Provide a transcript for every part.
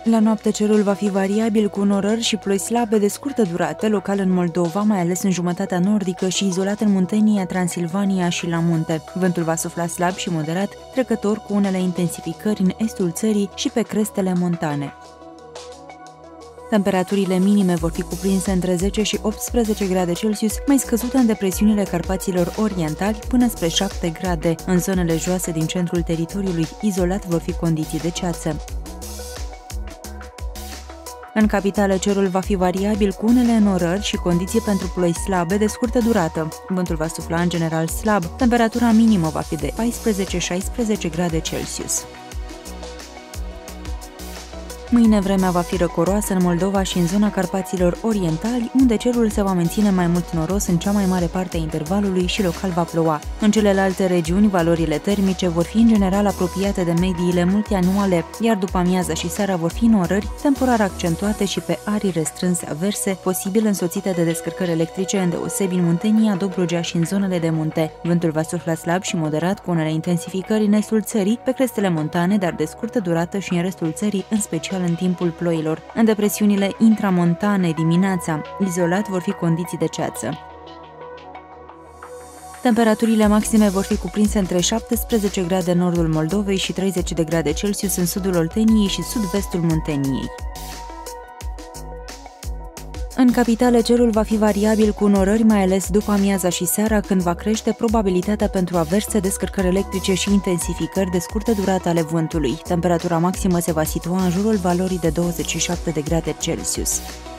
La noapte cerul va fi variabil cu norări și ploi slabe de scurtă durată, local în Moldova, mai ales în jumătatea nordică și izolat în Muntenia, Transilvania și la munte. Vântul va sufla slab și moderat, trecător cu unele intensificări în estul țării și pe crestele montane. Temperaturile minime vor fi cuprinse între 10 și 18 grade Celsius, mai scăzute în depresiunile Carpaților Orientali până spre 7 grade. În zonele joase din centrul teritoriului izolat vor fi condiții de ceață. În capitală, cerul va fi variabil cu unele înnorări și condiții pentru ploi slabe de scurtă durată. Vântul va sufla în general slab, temperatura minimă va fi de 14-16 grade Celsius. Mâine vremea va fi răcoroasă în Moldova și în zona Carpaților Orientali, unde cerul se va menține mai mult noros în cea mai mare parte a intervalului și local va ploua. În celelalte regiuni, valorile termice vor fi în general apropiate de mediile multianuale, iar după amiaza și seara vor fi norări, temporar accentuate și pe arii restrânse averse, posibil însoțite de descărcări electrice îndeosebi în Muntenia, Dobrogea și în zonele de munte. Vântul va sufla slab și moderat cu unele intensificări în estul țării, pe crestele montane, dar de scurtă durată și în restul țării, în special în timpul ploilor. În depresiunile intramontane dimineața, izolat, vor fi condiții de ceață. Temperaturile maxime vor fi cuprinse între 17 grade în nordul Moldovei și 30 de grade Celsius în sudul Olteniei și sud-vestul Munteniei. În capitală, cerul va fi variabil cu norări, mai ales după amiaza și seara, când va crește probabilitatea pentru averse, descărcări electrice și intensificări de scurtă durată ale vântului. Temperatura maximă se va situa în jurul valorii de 27 de grade Celsius.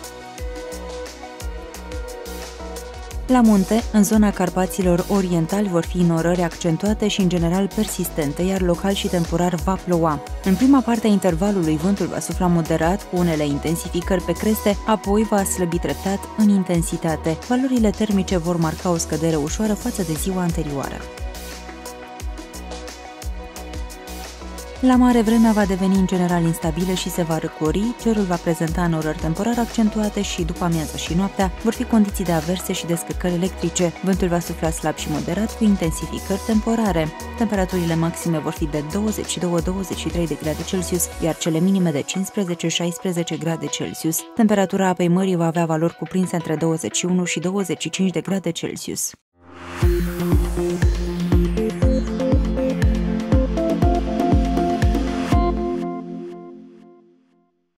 La munte, în zona Carpaților Orientali vor fi norări accentuate și în general persistente, iar local și temporar va ploua. În prima parte a intervalului, vântul va sufla moderat cu unele intensificări pe creste, apoi va slăbi treptat în intensitate. Valorile termice vor marca o scădere ușoară față de ziua anterioară. La mare, vremea va deveni în general instabilă și se va răcori, cerul va prezenta norări temporar accentuate și după amiaza și noaptea vor fi condiții de averse și descărcări electrice. Vântul va sufla slab și moderat cu intensificări temporare. Temperaturile maxime vor fi de 22-23 de grade Celsius, iar cele minime de 15-16 grade Celsius. Temperatura apei mării va avea valori cuprinse între 21 și 25 de grade Celsius.